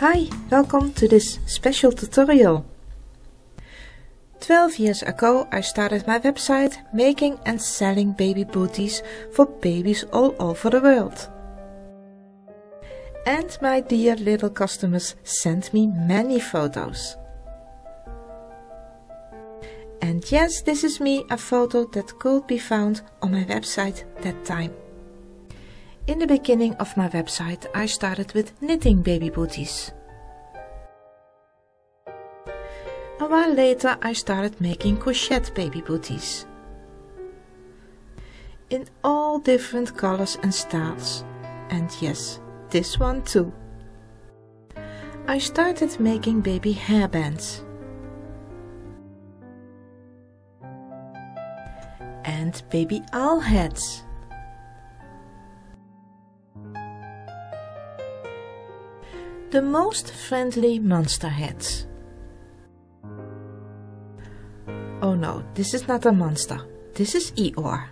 Hi, welcome to this special tutorial. 12 years ago I started my website making and selling baby booties for babies all over the world. And my dear little customers sent me many photos. And yes, this is me, a photo that could be found on my website that time. In the beginning of my website I started with knitting baby booties. A while later I started making crochet baby booties. In all different colors and styles. And yes, this one too. I started making baby hairbands. And baby owl heads. The most friendly monster heads. Oh no, this is not a monster. This is Eeyore.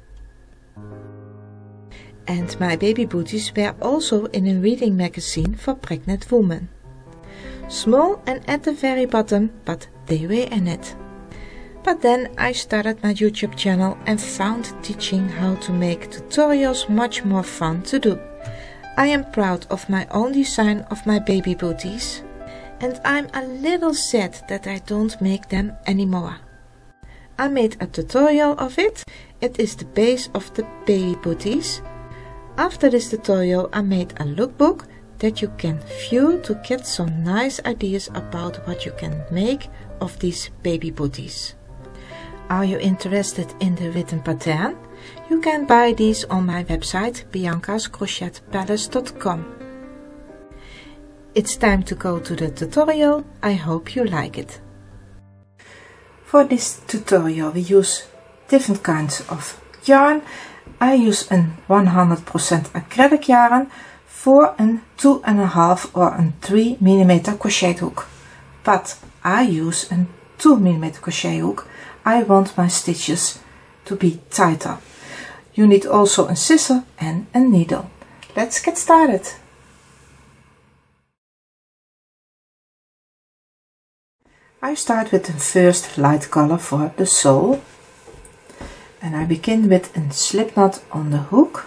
And my baby booties were also in a reading magazine for pregnant women. Small and at the very bottom, but they were in it. But then I started my YouTube channel and found teaching how to make tutorials much more fun to do. I am proud of my own design of my baby booties, and I'm a little sad that I don't make them anymore. I made a tutorial of it. It is the base of the baby booties. After this tutorial I made a lookbook that you can view to get some nice ideas about what you can make of these baby booties. Are you interested in the written pattern? You can buy these on my website biancascrochetpalace.com. It's time to go to the tutorial. I hope you like it. For this tutorial we use different kinds of yarn. I use a 100% acrylic yarn for a 2.5 or a 3 mm crochet hook. But I use a 2 mm crochet hook. I want my stitches to be tighter. You need also a scissor and a needle. Let's get started. I start with the first light color for the sole. And I begin with a slip knot on the hook.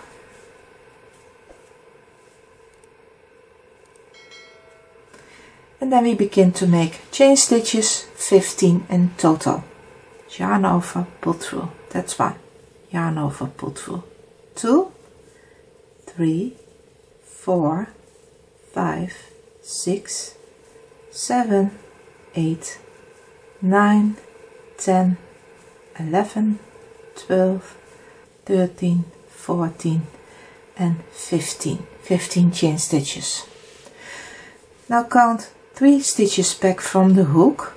And then we begin to make chain stitches, 15 in total. Yarn over, pull through, that's 1. Yarn over, pull through, 2, 3, 4, 5, 6, 7, 8, 9, 10, 11, 12, 13, 14 and 15. 15 chain stitches. Now count 3 stitches back from the hook.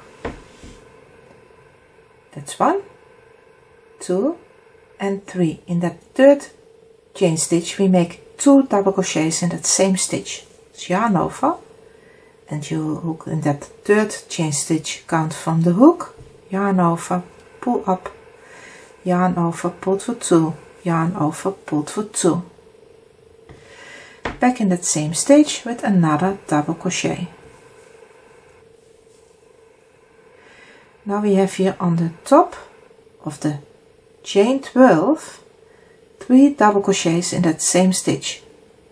That's 1, 2 and 3. In that third chain stitch we make 2 double crochets in that same stitch. So yarn over and you hook in that third chain stitch, count from the hook, yarn over, pull up, yarn over, pull for 2, yarn over, pull for 2. Back in that same stitch with another double crochet. Now we have here on the top of the chain 12 3 double crochets in that same stitch.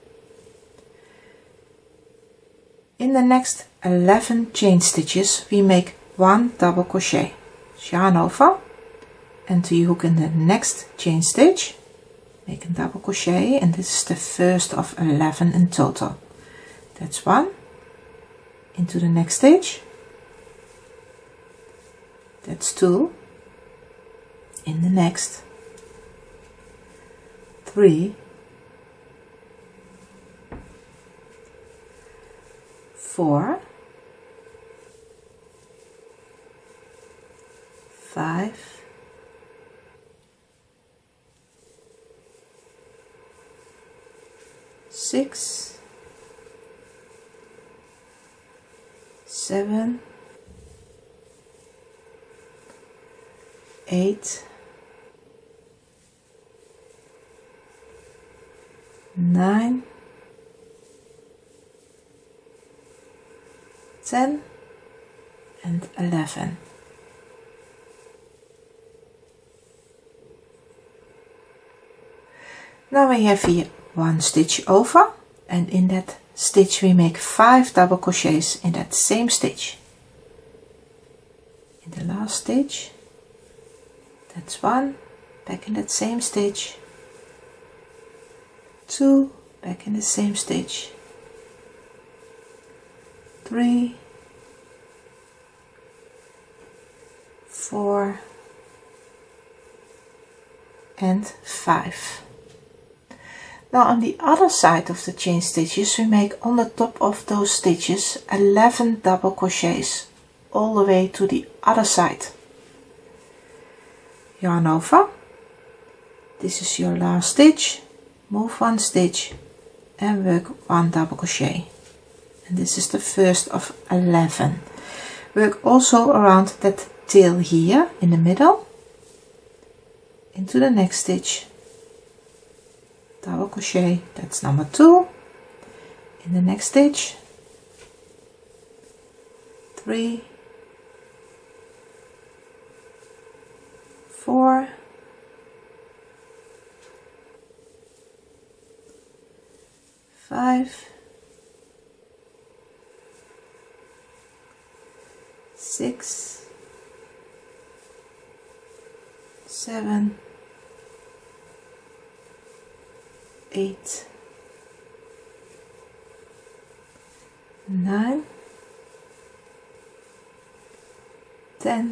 In the next 11 chain stitches we make 1 double crochet. Yarn over and you hook in the next chain stitch, make a double crochet, and this is the first of 11 in total. That's 1 into the next stitch. That's 2 in the next, 3, 4, 5, 6, 7, 8, 9, 10 and 11. Now we have here one stitch over, and in that stitch we make 5 double crochets in that same stitch. In the last stitch, that's 1, back in that same stitch, 2, back in the same stitch, 3, 4 and 5. Now on the other side of the chain stitches we make on the top of those stitches 11 double crochets all the way to the other side. Yarn over, this is your last stitch, move 1 stitch and work 1 double crochet, and this is the first of 11. Work also around that tail here in the middle, into the next stitch, double crochet, that's number 2, in the next stitch, 3, 4, 5, 6, 7, 8, 9, 10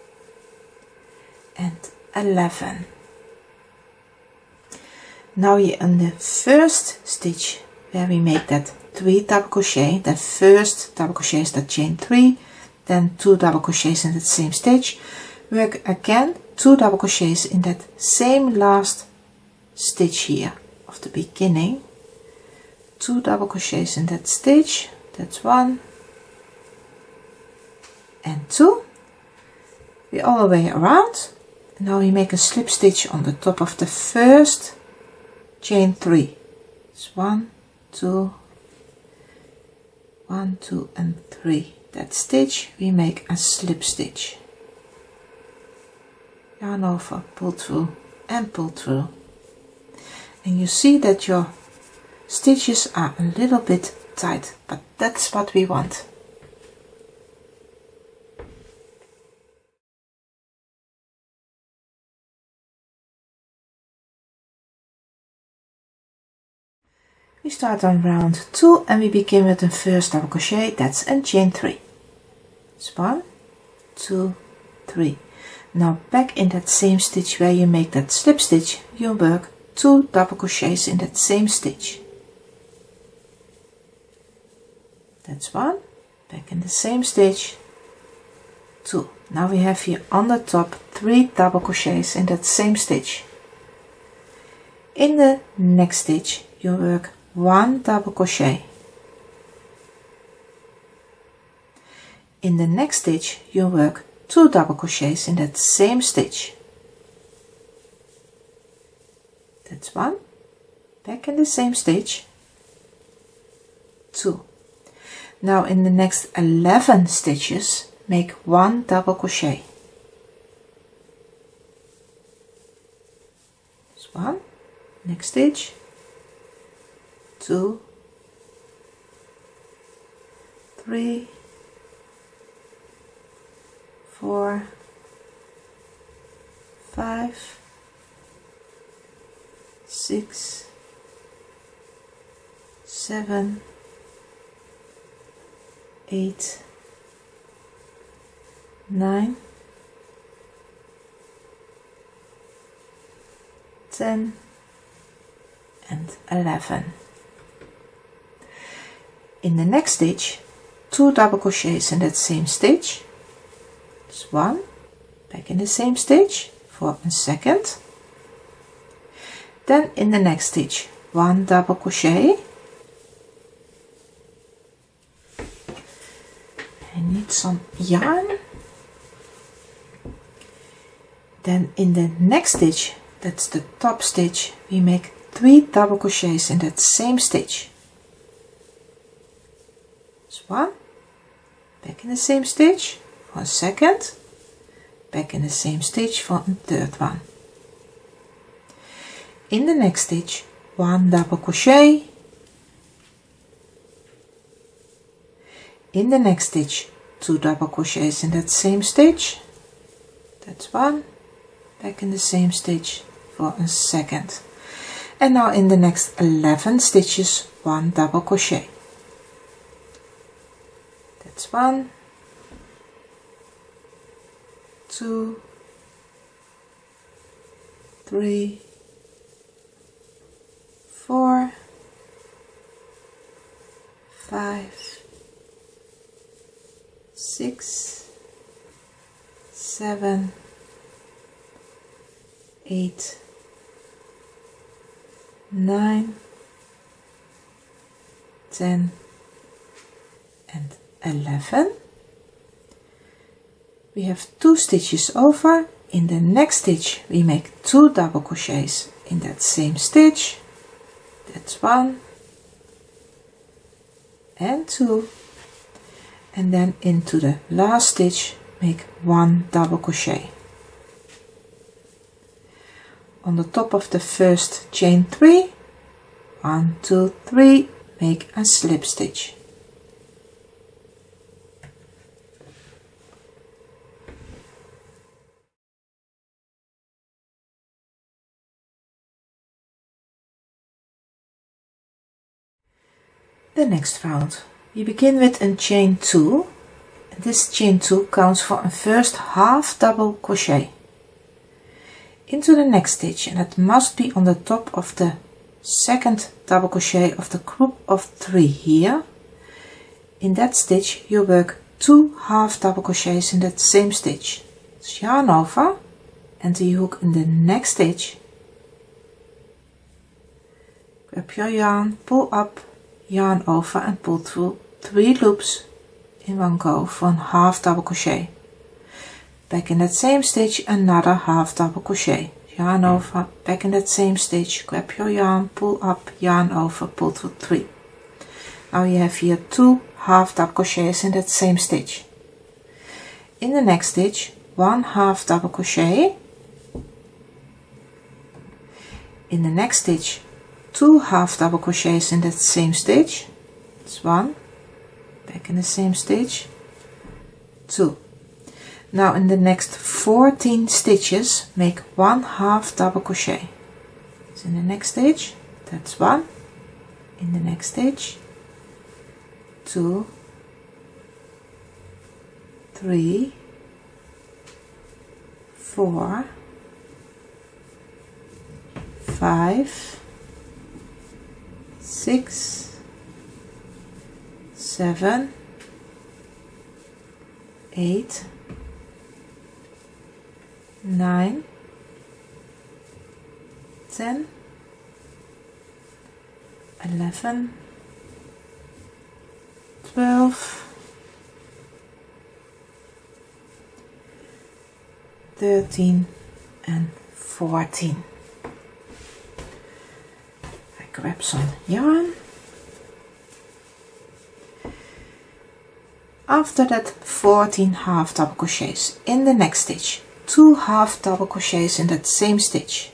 and 11. Now you're in the first stitch where we make that 3 double crochet. That first double crochet is that chain 3, then 2 double crochets in that same stitch. Work again 2 double crochets in that same last stitch here of the beginning, 2 double crochets in that stitch, that's 1 and 2. We all the way around. Now we make a slip stitch on the top of the first chain 3. It's 1, 2, 1, 2 and 3. That stitch we make a slip stitch. Yarn over, pull through and pull through. And you see that your stitches are a little bit tight, but that's what we want. We start on round 2 and we begin with the first double crochet, that's a chain 3. It's 1, 2, 3. Now back in that same stitch where you make that slip stitch, you work 2 double crochets in that same stitch. That's 1, back in the same stitch, 2. Now we have here on the top 3 double crochets in that same stitch. In the next stitch you work 1 double crochet. In the next stitch you work 2 double crochets in that same stitch. That's 1, back in the same stitch, 2. Now in the next 11 stitches make 1 double crochet. That's 1, next stitch, 2, 3, 4, 5, 6, 7, 8, 9, 10 and 11. In the next stitch 2 double crochets in that same stitch. It's 1, back in the same stitch for a second. Then in the next stitch 1 double crochet. I need some yarn. Then in the next stitch, that's the top stitch, we make 3 double crochets in that same stitch. It's 1, back in the same stitch for a second, back in the same stitch for a third one. In the next stitch, 1 double crochet. In the next stitch, 2 double crochets in that same stitch. That's 1, back in the same stitch for a second. And now in the next 11 stitches, 1 double crochet. That's 1, 2, 3, 4, 5, 6, 7, 8, 9, 10 and 11. We have 2 stitches over. In the next stitch we make 2 double crochets in that same stitch. That's 1 and 2, and then into the last stitch make 1 double crochet. On the top of the first chain 3, 1, 2, 3, make a slip stitch. The next round, we begin with a chain 2. This chain 2 counts for a first half double crochet into the next stitch, and it must be on the top of the second double crochet of the group of 3 here. In that stitch you work 2 half double crochets in that same stitch. So yarn over, enter your hook in the next stitch, grab your yarn, pull up, yarn over and pull through 3 loops in one go for a half double crochet. Back in that same stitch, another half double crochet, yarn over, back in that same stitch, grab your yarn, pull up, yarn over, pull through 3. Now you have here 2 half double crochets in that same stitch. In the next stitch, 1 half double crochet. In the next stitch, 2 half double crochets in that same stitch. It's 1, back in the same stitch, 2. Now in the next 14 stitches make 1 half double crochet. So in the next stitch, that's 1, in the next stitch, 2, 3, 4, 5, 6, 7, 8, 9, 10, 11, 12, 13 and 14. I grab some yarn. After that 14 half double crochets in the next stitch, 2 half double crochets in that same stitch.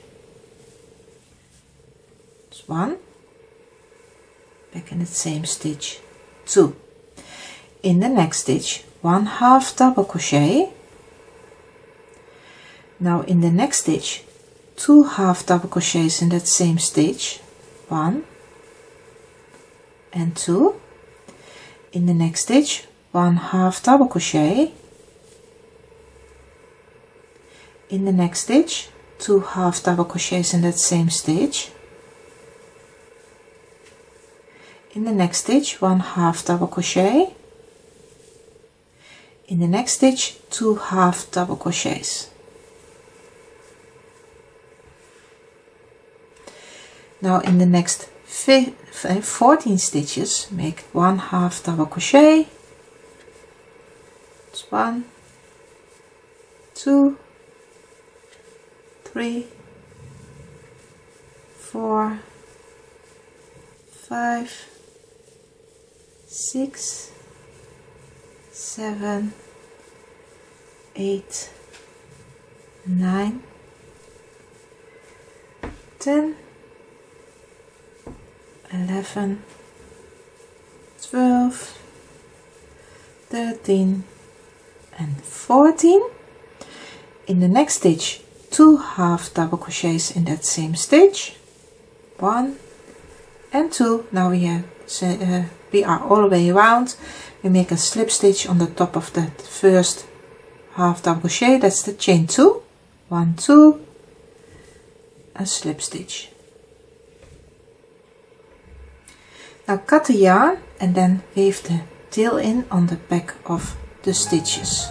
It's 1, back in the same stitch, 2. In the next stitch, 1 half double crochet. Now in the next stitch, 2 half double crochets in that same stitch, 1 and 2. In the next stitch, 1 half double crochet. In the next stitch, 2 half double crochets in that same stitch. In the next stitch, 1 half double crochet. In the next stitch, 2 half double crochets. Now in the next 14 stitches make 1 half double crochet. It's 1, 2, 3, 4, 5, 6, 7, 8, 9, 10, 11, 12, 13 and 14. In the next stitch, 2 half double crochets in that same stitch, 1 and 2. Now we are all the way around. We make a slip stitch on the top of the first half double crochet, that's the chain 2, 1, 2, a slip stitch. Now cut the yarn and then weave the tail in on the back of the stitches.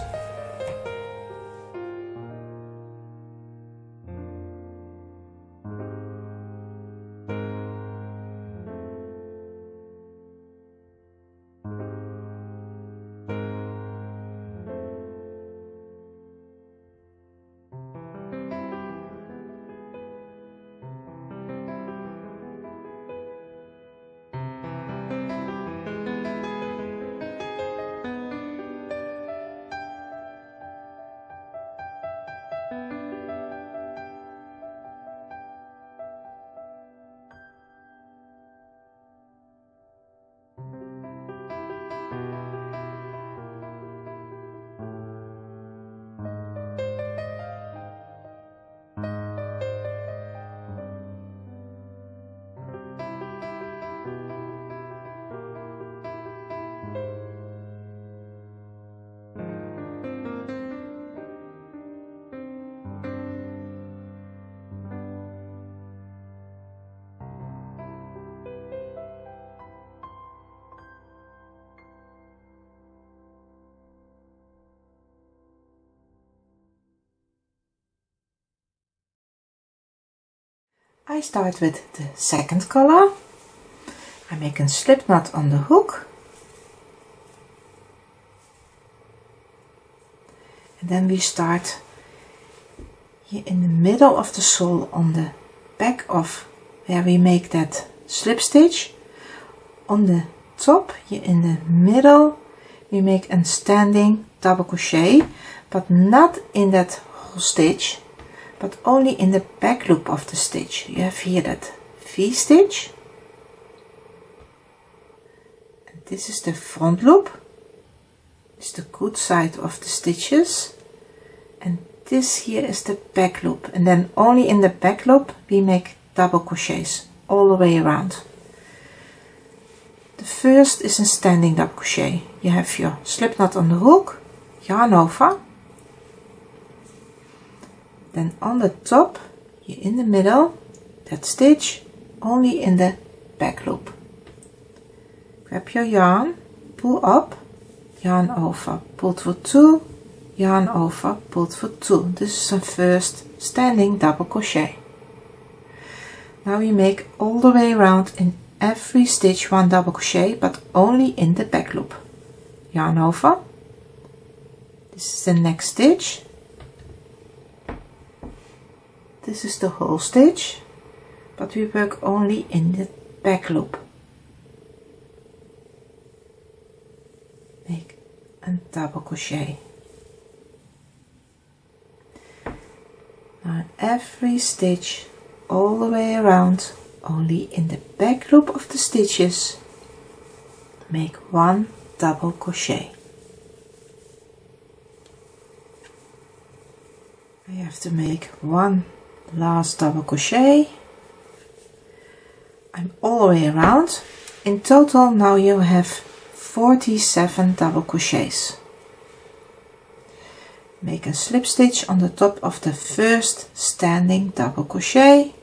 I start with the second color. I make a slip knot on the hook. And then we start here in the middle of the sole on the back of where we make that slip stitch. On the top, here in the middle, we make a standing double crochet, but not in that whole stitch, but only in the back loop of the stitch. You have here that V-stitch. And this is the front loop. It's the good side of the stitches. And this here is the back loop. And then only in the back loop we make double crochets all the way around. The first is a standing double crochet. You have your slip knot on the hook, yarn over. Then on the top, here in the middle, that stitch only in the back loop. Grab your yarn, pull up, yarn over, pull for 2, yarn over, pull for 2. This is the first standing double crochet. Now we make all the way around in every stitch 1 double crochet, but only in the back loop. Yarn over. This is the next stitch. This is the whole stitch, but we work only in the back loop. Make a double crochet. Now in every stitch all the way around, only in the back loop of the stitches, make 1 double crochet. I have to make 1 last double crochet. I'm all the way around. In total now you have 47 double crochets. Make a slip stitch on the top of the first standing double crochet.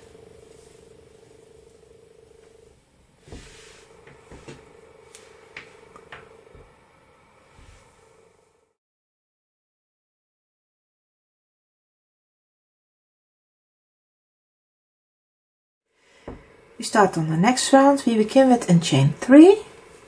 We start on the next round. We begin with a chain 3.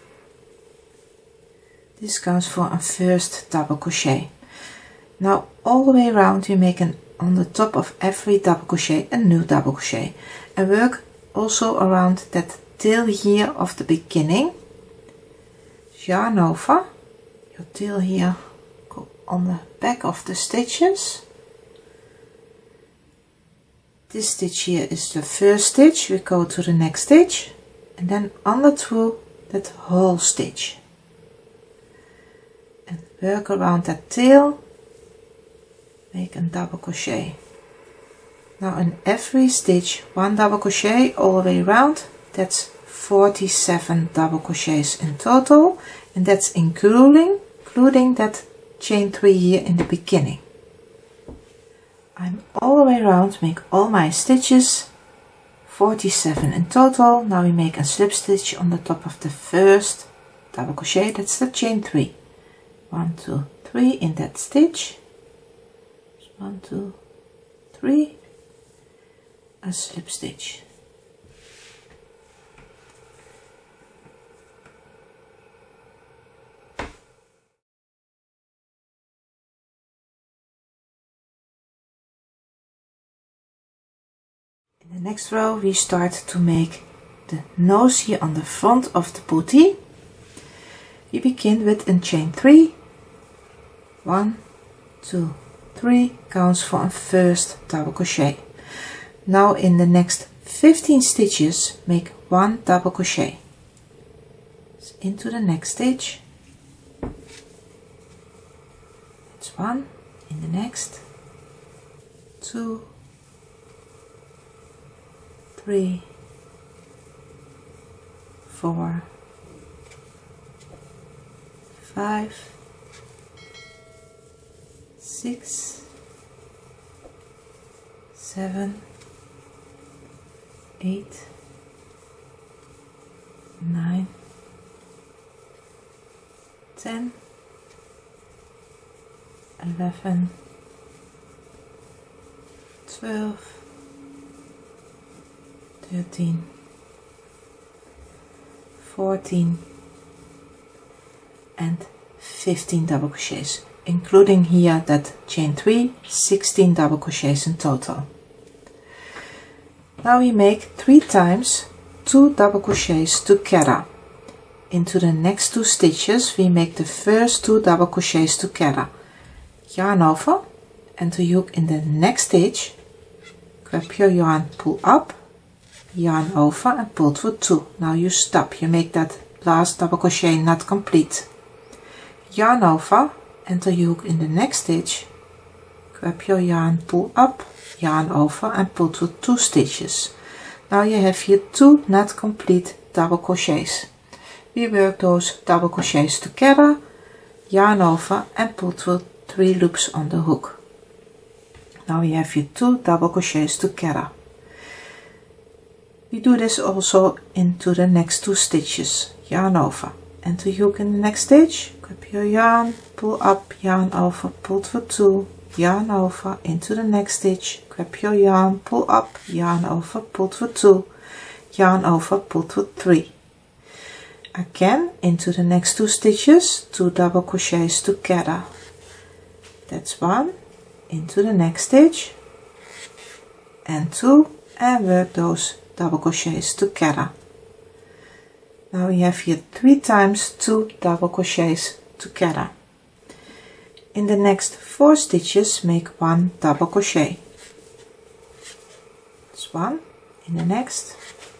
This counts for a first double crochet. Now all the way around we make on the top of every double crochet a new double crochet, and work also around that tail here of the beginning. Yarn over, your tail here go on the back of the stitches. This stitch here is the first stitch. We go to the next stitch and then under through that whole stitch and work around that tail, make a double crochet. Now in every stitch 1 double crochet all the way around. That's 47 double crochets in total, and that's including that chain 3 here in the beginning. I'm all the way around, make all my stitches, 47 in total. Now we make a slip stitch on the top of the first double crochet, that's the chain 3. 1, 2, 3 in that stitch. 1, 2, 3, a slip stitch. In the next row we start to make the nose here on the front of the bootie. We begin with a chain 3. 1, 2, 3 counts for a first double crochet. Now in the next 15 stitches make 1 double crochet. So into the next stitch. It's 1 in the next, 2, 3, 4, 5, 6, 7, 8, 9, 10, 11, 12, 13, 14 and 15 double crochets, including here that chain 3, 16 double crochets in total. Now we make 3 times 2 double crochets together. Into the next 2 stitches we make the first 2 double crochets together. Yarn over, enter hook in the next stitch, grab your yarn, pull up, yarn over and pull through 2. Now you stop, you make that last double crochet not complete. Yarn over, enter hook in the next stitch, grab your yarn, pull up, yarn over and pull through 2 stitches. Now you have here 2 not complete double crochets. We work those double crochets together, yarn over and pull through 3 loops on the hook. Now we have here 2 double crochets together. We do this also into the next 2 stitches. Yarn over, enter hook in the next stitch, grab your yarn, pull up, yarn over, pull through 2, yarn over, into the next stitch, grab your yarn, pull up, yarn over, pull through 2, yarn over, pull through 3. Again into the next 2 stitches, 2 double crochets together. That's 1, into the next stitch, and 2, and work those double crochets together. Now we have here 3 times 2 double crochets together. In the next 4 stitches make 1 double crochet. It's 1 in the next,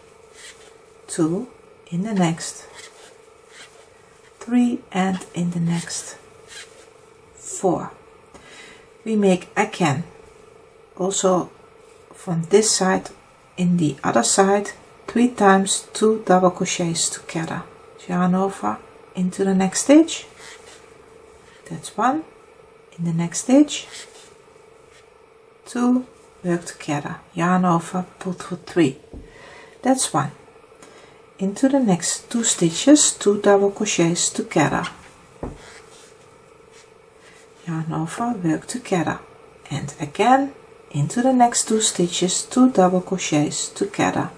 2 in the next, 3 and in the next 4. We make again also from this side in the other side 3 times 2 double crochets together. Yarn over into the next stitch. That's 1 in the next stitch, 2, work together, yarn over, pull through 3. That's 1. Into the next 2 stitches, 2 double crochets together. Yarn over, work together, and again into the next 2 stitches, 2 double crochets together.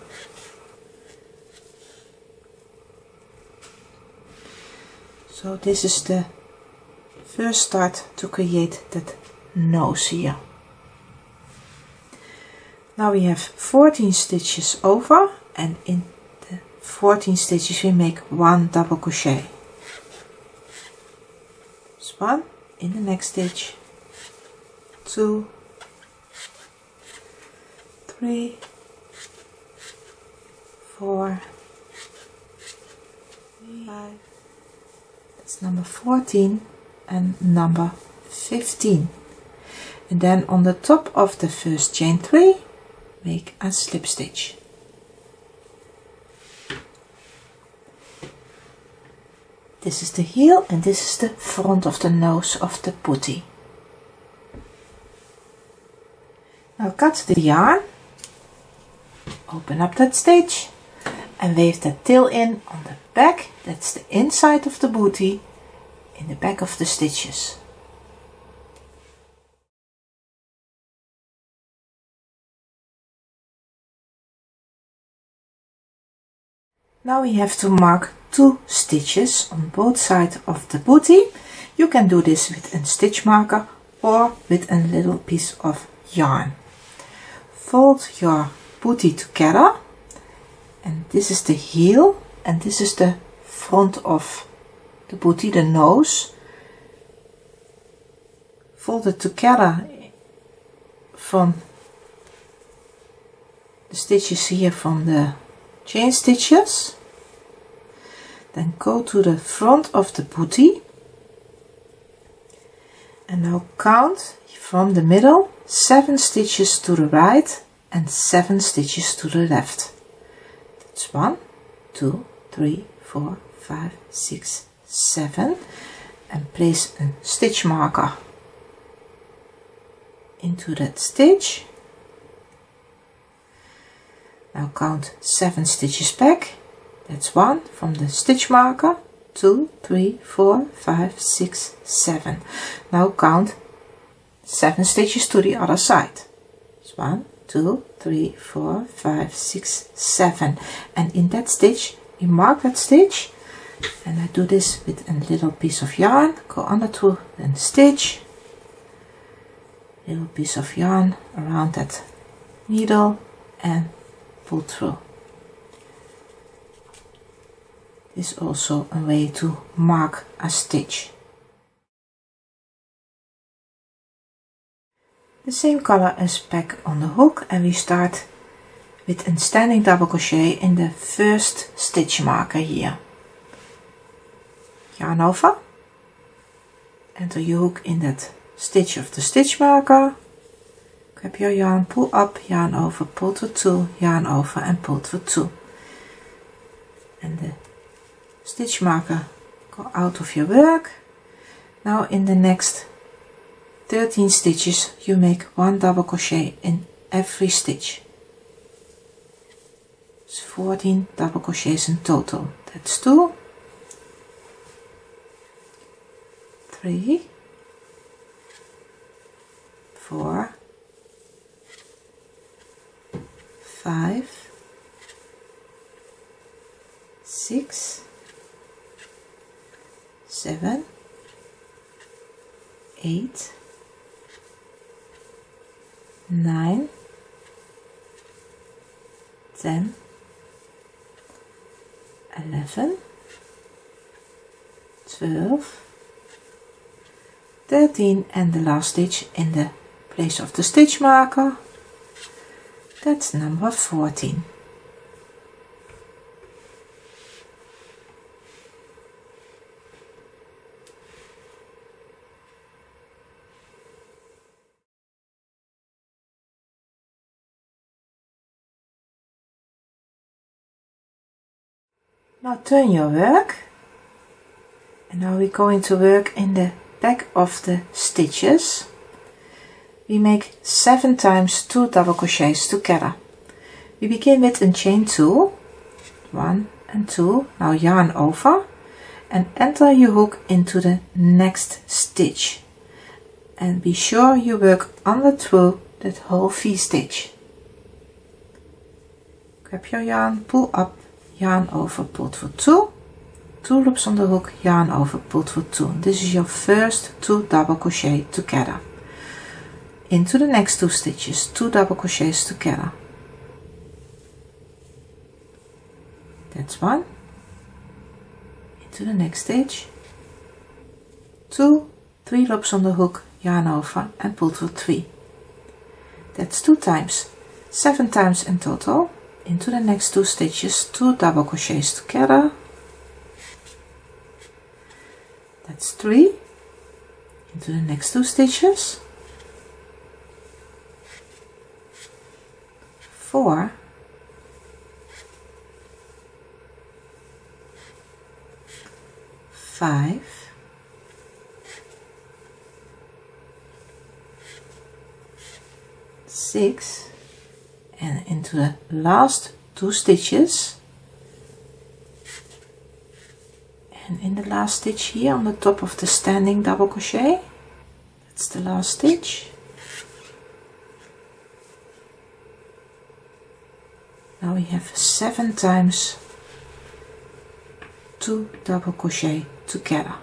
So this is the first start to create that nose here. Now we have 14 stitches over, and in the 14 stitches we make 1 double crochet. That's 1 in the next stitch, 2, 3, 4, 5, that's number 14 and number 15. And then on the top of the first chain 3 make a slip stitch. This is the heel and this is the front of the nose of the bootie. Now cut the yarn, open up that stitch and weave that tail in on the back, that's the inside of the bootie, in the back of the stitches. Now we have to mark 2 stitches on both sides of the bootie. You can do this with a stitch marker or with a little piece of yarn. Fold your bootie together and this is the heel and this is the front of the bootie, the nose. Fold it together from the stitches here from the chain stitches, then go to the front of the bootie and now count from the middle 7 stitches to the right and 7 stitches to the left. That's 1, 2, 3, 4, 5, 6, 7 and place a stitch marker into that stitch. Now count 7 stitches back, that's 1 from the stitch marker, 2, 3, 4, 5, 6, 7. Now count 7 stitches to the other side. It's 1, 2, 3, 4, 5, 6, 7. And in that stitch, you mark that stitch, and I do this with a little piece of yarn, go under through and stitch, little piece of yarn around that needle and pull through. This is also a way to mark a stitch. The same color is back on the hook and we start with a standing double crochet in the first stitch marker here. Yarn over, enter your hook in that stitch of the stitch marker, grab your yarn, pull up, yarn over, pull to 2, yarn over and pull to 2. And the stitch marker go out of your work. Now in the next 13 stitches you make 1 double crochet in every stitch. It's 14 double crochets in total. That's 2, 3, 4, 5, 6, 7, 8, 9, 10, 11, 12, 13 and the last stitch in the place of the stitch marker. That's number 14. Now turn your work, and now we're going to work in the back of the stitches. We make 7 times 2 double crochets together. We begin with a chain 2, 1 and 2, now yarn over and enter your hook into the next stitch. And be sure you work under through that whole V-stitch. Grab your yarn, pull up, yarn over, pull for 2, 2 loops on the hook, yarn over, pull for 2. This is your first 2 double crochet together. Into the next 2 stitches, 2 double crochets together. That's 1. Into the next stitch, 2, 3 loops on the hook, yarn over and pull through 3. That's 2 times, 7 times in total. Into the next 2 stitches, 2 double crochets together. That's 3. Into the next 2 stitches, 4, 5, 6, and into the last 2 stitches, and in the last stitch here on the top of the standing double crochet, that's the last stitch. Now we have 7 times 2 double crochet together.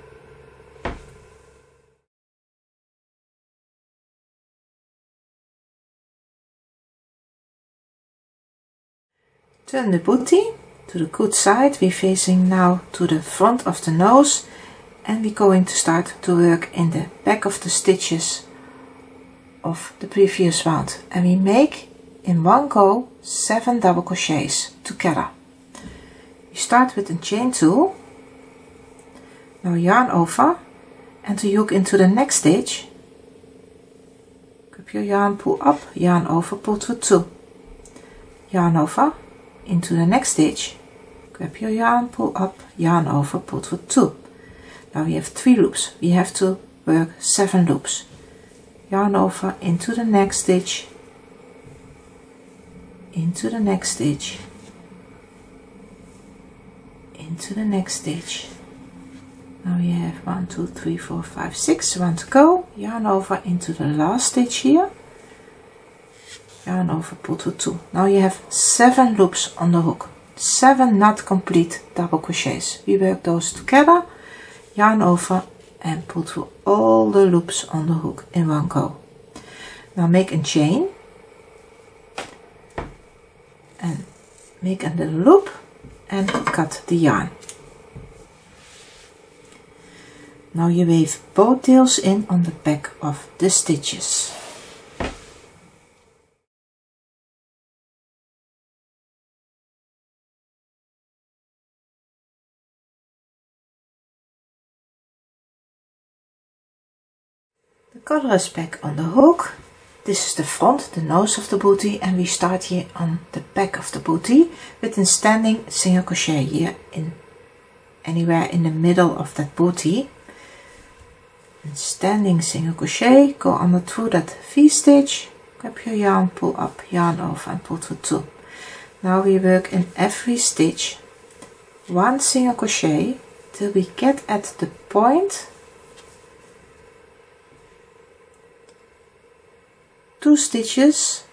Turn the booty to the good side. We're facing now to the front of the nose, and we're going to start to work in the back of the stitches of the previous round, and we make in one go 7 double crochets together. You start with a chain 2, now yarn over and to hook into the next stitch, grab your yarn, pull up, yarn over, pull through 2, yarn over into the next stitch, grab your yarn, pull up, yarn over, pull through 2. Now we have 3 loops, we have to work 7 loops, yarn over into the next stitch, into the next stitch, into the next stitch. Now you have 1, 2, 3, 4, 5, 6, 1 to go, yarn over into the last stitch here, yarn over, pull through 2. Now you have 7 loops on the hook, 7 not complete double crochets. We work those together, yarn over and pull through all the loops on the hook in one go. Now make a chain and make a little loop and cut the yarn. Now you weave both tails in on the back of the stitches. The collar is back on the hook. This is the front, the nose of the booty, and we start here on the back of the booty with a standing single crochet here in anywhere in the middle of that booty. And standing single crochet, go under through that V-stitch, grab your yarn, pull up, yarn over and pull through 2. Now we work in every stitch 1 single crochet till we get at the point 2 stitches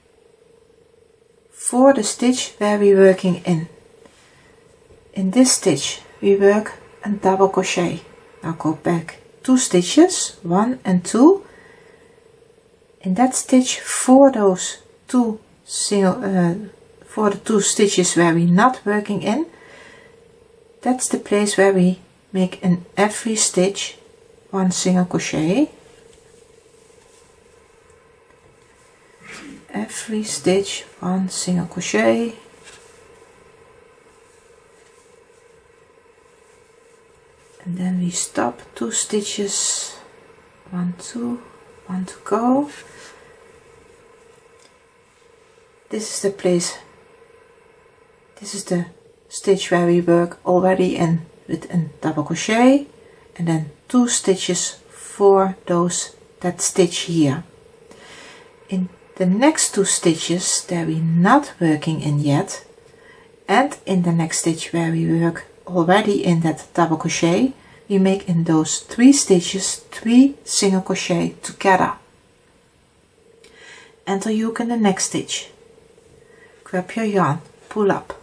for the stitch where we're working in. In this stitch we work a double crochet. Now go back 2 stitches, 1 and 2. In that stitch for those 2 for the 2 stitches where we're not working in, that's the place where we make in every stitch 1 single crochet. Every stitch 1 single crochet, and then we stop 2 stitches, 1, 2, 1 to go. This is the place, this is the stitch where we work already in with a double crochet, and then 2 stitches for that stitch here. In the next 2 stitches that we're not working in yet, and in the next stitch where we work already in that double crochet, we make in those 3 stitches 3 single crochet together. Enter hook in the next stitch, grab your yarn, pull up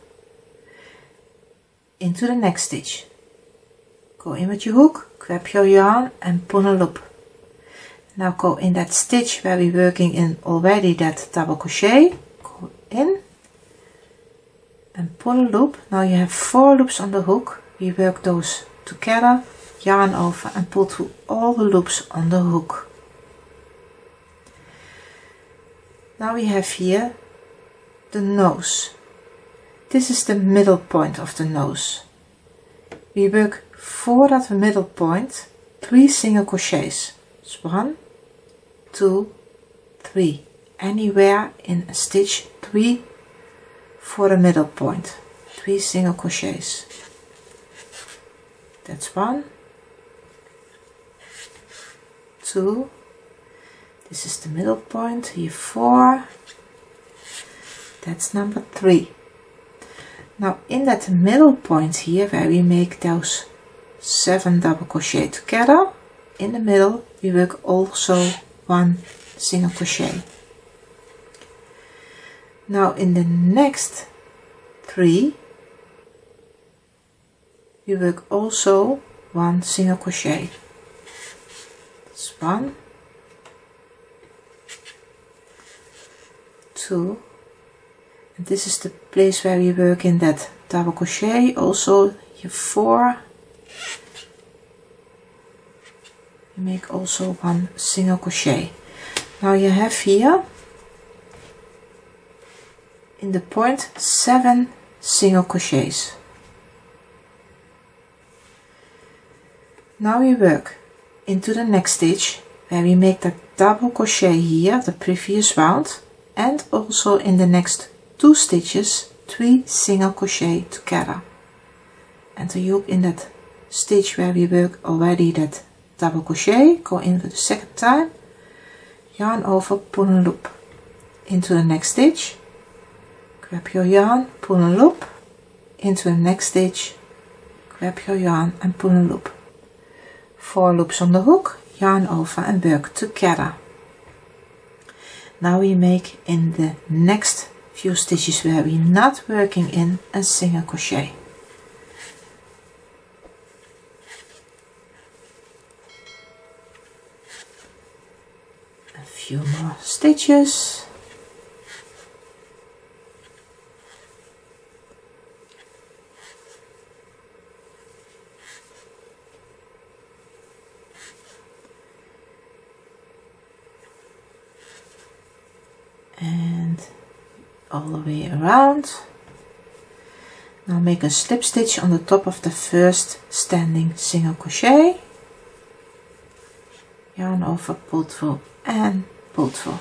into the next stitch, go in with your hook, grab your yarn and pull a loop. Now go in that stitch where we're working in already that double crochet, go in and pull a loop. Now you have 4 loops on the hook, we work those together yarn over and pull through all the loops on the hook. Now we have here the nose. This is the middle point of the nose. We work for that middle point 3 single crochets. So 1, 2, 3. Anywhere in a stitch 3 for the middle point. 3 single crochets. That's 1, 2. This is the middle point, here 4. That's number 3. Now in that middle point here where we make those 7 double crochet together, in the middle we work also 1 single crochet. Now in the next 3 we work also 1 single crochet. That's 1, 2, and this is the place where we work in that double crochet, also here 4. You make also 1 single crochet. Now you have here in the point 7 single crochets. Now we work into the next stitch where we make that double crochet here, the previous round, and also in the next 2 stitches 3 single crochet together. Enter your hook in that stitch where we work already that double crochet, go in for the second time, yarn over, pull and loop into the next stitch, grab your yarn, pull and loop into the next stitch, grab your yarn and pull and loop. 4 loops on the hook, yarn over and work together. Now we make in the next few stitches where we're not working in a single crochet. A few more stitches. And all the way around. Now make a slip stitch on the top of the first standing single crochet, yarn over, pull through and pull through.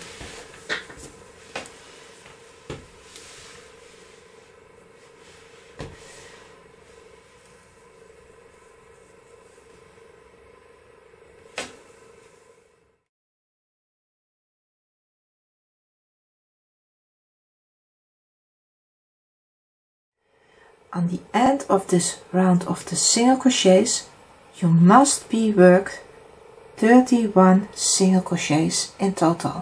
On the end of this round of the single crochets, you must be worked 31 single crochets in total.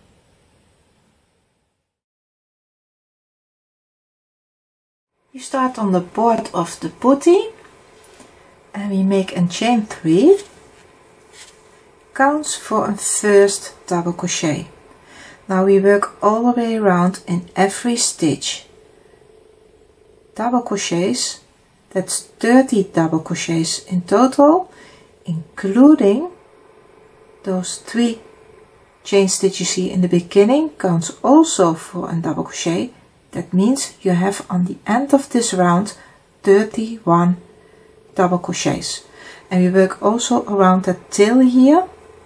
You start on the board of the booty and we make a chain 3, counts for a first double crochet. Now we work all the way around in every stitch. Double crochets, that's 30 double crochets in total, including those 3 chain stitches here in the beginning, counts also for a double crochet. That means you have on the end of this round 31 double crochets. And we work also around that tail here.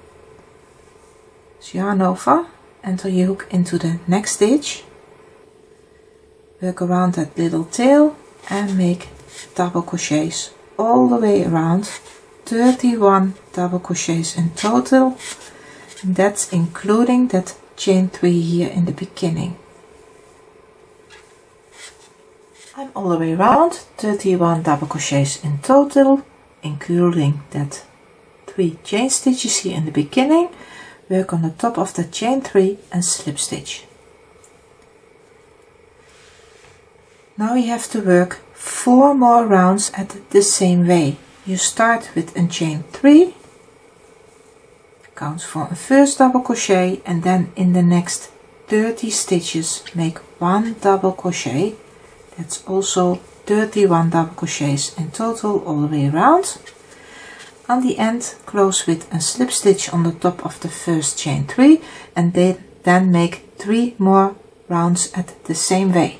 So yarn over, enter your hook into the next stitch, work around that little tail and make double crochets all the way around, 31 double crochets in total, and that's including that chain 3 here in the beginning. I'm all the way around, 31 double crochets in total, including that 3 chain stitches here in the beginning. Work on the top of the chain 3 and slip stitch. Now you have to work 4 more rounds at the same way. You start with a chain 3, counts for a first double crochet, and then in the next 30 stitches make 1 double crochet. That's also 31 double crochets in total all the way around. On the end, close with a slip stitch on the top of the first chain 3 and then make 3 more rounds at the same way.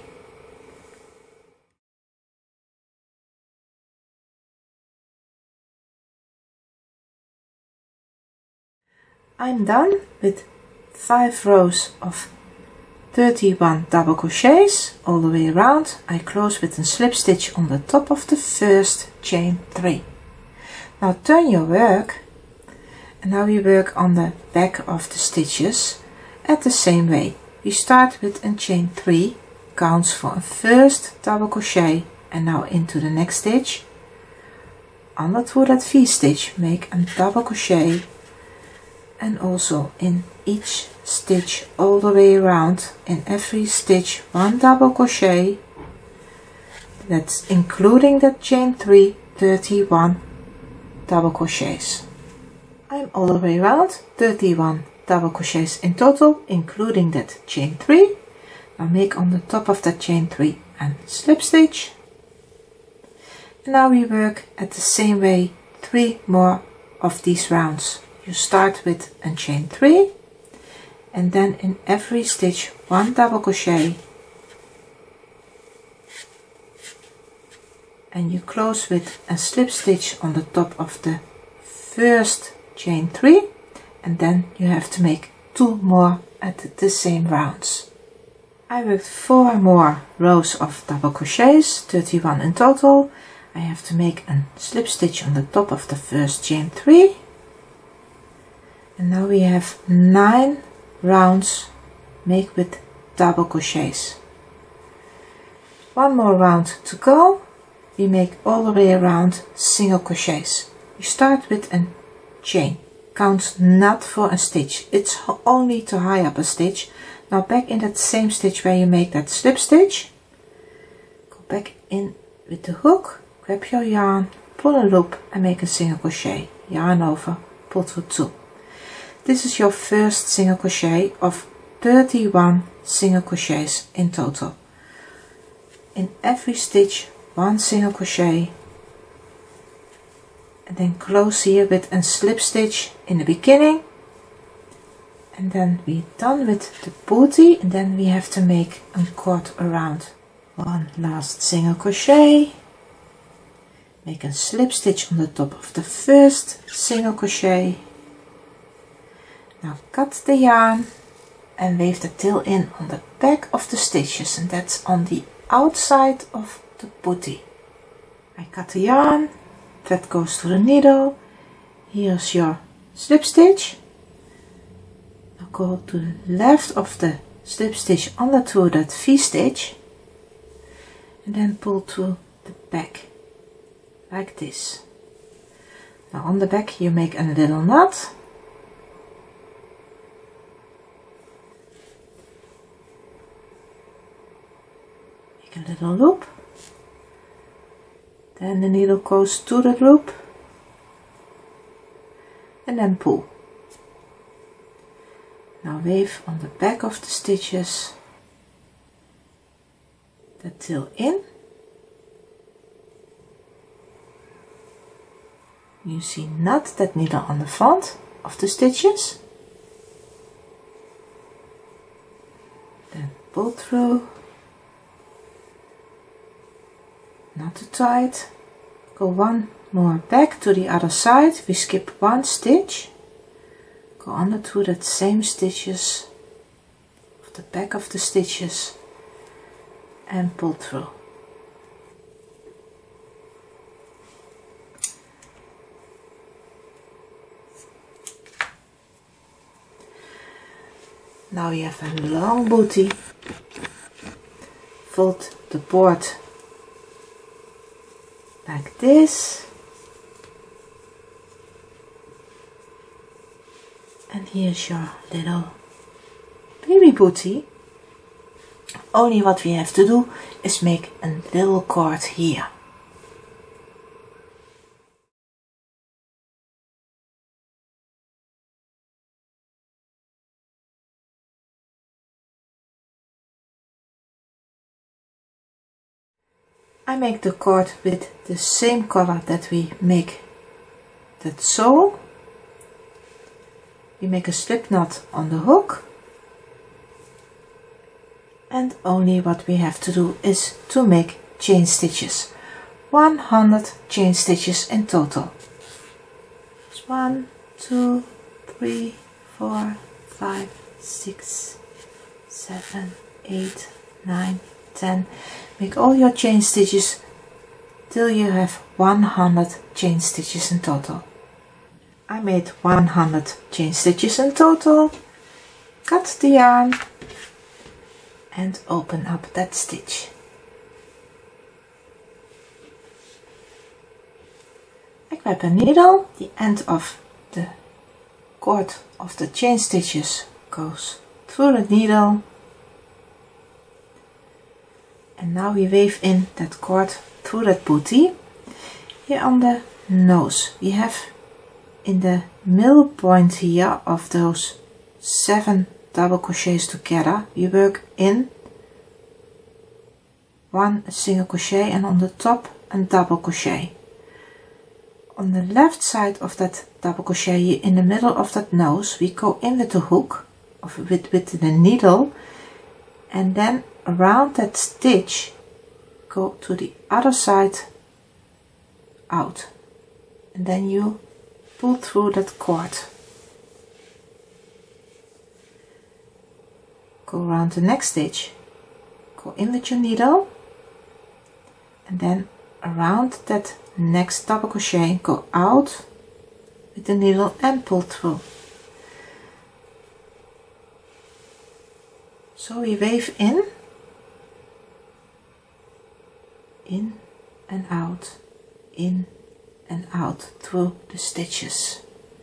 I'm done with 5 rows of 31 double crochets all the way around. I close with a slip stitch on the top of the first chain 3. Now turn your work, and now we work on the back of the stitches at the same way. We start with a chain 3, counts for a first double crochet, and now into the next stitch. Under through that V-stitch, make a double crochet, and also in each stitch all the way around, in every stitch 1 double crochet. That's including that chain 3, 31 double crochets. I'm all the way around 31 double crochets in total, including that chain 3. Now make on the top of that chain 3 and slip stitch. And now we work at the same way 3 more of these rounds. You start with a chain 3 and then in every stitch 1 double crochet, and you close with a slip stitch on the top of the first chain 3, and then you have to make 2 more at the same rounds. I worked 4 more rows of double crochets, 31 in total. I have to make a slip stitch on the top of the first chain 3, and now we have 9 rounds make with double crochets. 1 more round to go. We make all the way around single crochets. We start with a chain, counts not for a stitch, it's only to high up a stitch. Now back in that same stitch where you make that slip stitch, go back in with the hook, grab your yarn, pull a loop and make a single crochet, yarn over, pull through 2. This is your first single crochet of 31 single crochets in total. In every stitch 1 single crochet, and then close here with a slip stitch in the beginning, and then we're done with the booty, and then we have to make a cord around. 1 last single crochet, make a slip stitch on the top of the first single crochet. Now cut the yarn and weave the tail in on the back of the stitches, and that's on the outside of the booty. I cut the yarn, thread goes to the needle, here's your slip stitch. Now go to the left of the slip stitch under through that V-stitch, and then pull through the back like this. Now on the back you make a little knot, make a little loop. Then the needle goes to the loop and then pull. Now weave on the back of the stitches the tail in. You see not that needle on the front of the stitches. Then pull through. Not too tight. Go 1 more back to the other side. We skip 1 stitch. Go under through that same stitches of the back of the stitches and pull through. Now you have a long booty. Fold the board like this, and here's your little baby booty. Only what we have to do is make a little cord here. I make the cord with the same color that we make that sole, we make a slip knot on the hook, and only what we have to do is to make chain stitches. 100 chain stitches in total. 1, 2, 3, 4, 5, 6, 7, 8, 9, 10. Make all your chain stitches till you have 100 chain stitches in total. I made 100 chain stitches in total. Cut the yarn and open up that stitch. I grab a needle, the end of the cord of the chain stitches goes through the needle, and now we weave in that cord through that booty. Here on the nose we have in the middle point here of those 7 double crochets together, we work in 1 single crochet and on the top a double crochet. On the left side of that double crochet here in the middle of that nose, we go in with the hook of with the needle, and then around that stitch go to the other side out, and then you pull through that cord. Go around the next stitch, go in with your needle, and then around that next double crochet, go out with the needle and pull through. So we weave in and out, in and out through the stitches.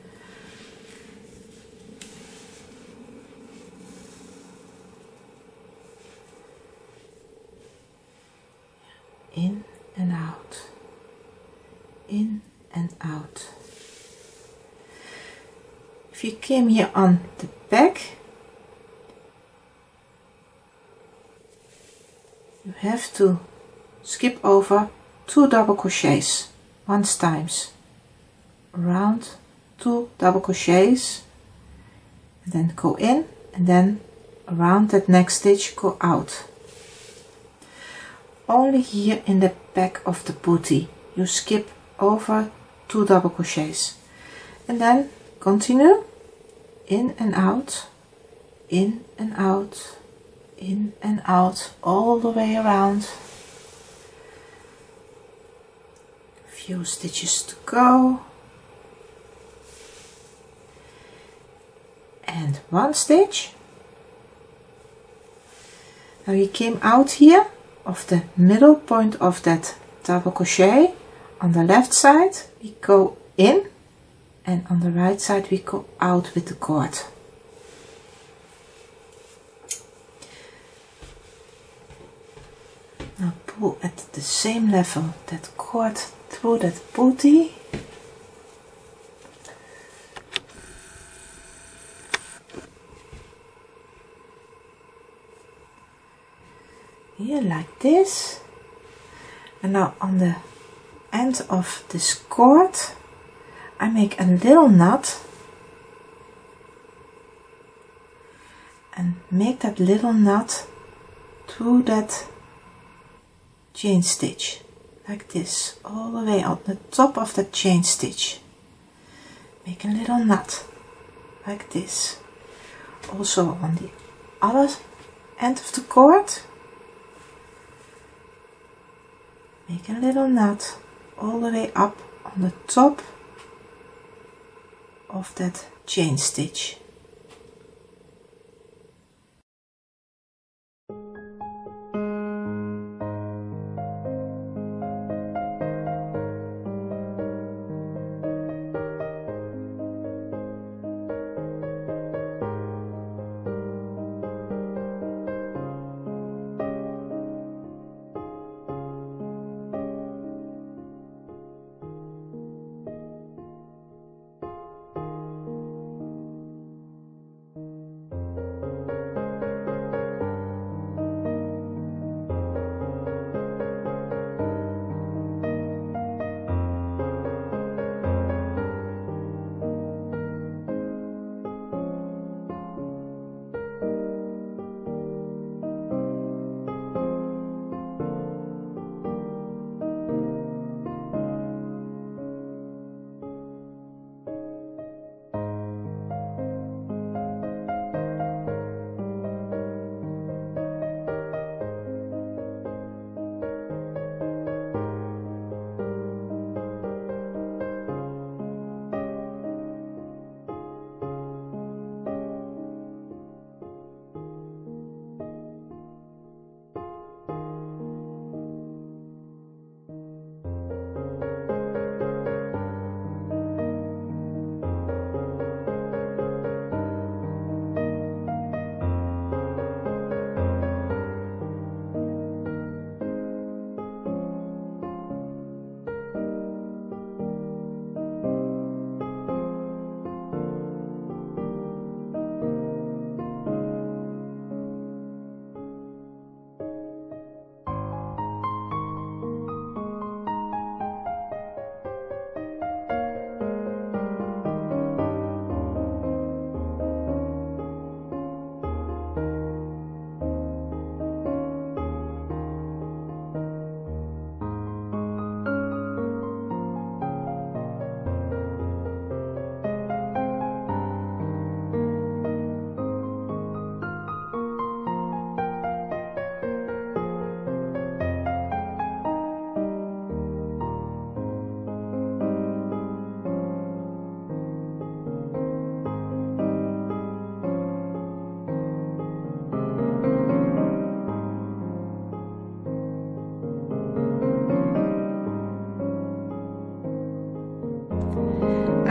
In and out, in and out. If you came here on the back, you have to skip over 2 double crochets once times, around 2 double crochets, and then go in, and then around that next stitch go out. Only here in the back of the booty you skip over 2 double crochets, and then continue in and out, in and out, in and out, all the way around. Few stitches to go, and 1 stitch. Now you came out here of the middle point of that double crochet. On the left side we go in, and on the right side we go out with the cord. Now pull at the same level that cord through that booty. Here like this, and now on the end of this cord I make a little knot and make that little knot through that chain stitch like this, all the way on the top of the chain stitch. Make a little knot like this. Also on the other end of the cord, make a little knot all the way up on the top of that chain stitch.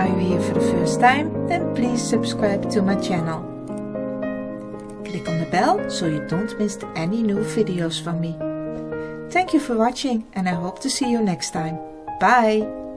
Are you here for the first time? Then please subscribe to my channel. Click on the bell so you don't miss any new videos from me. Thank you for watching and I hope to see you next time. Bye!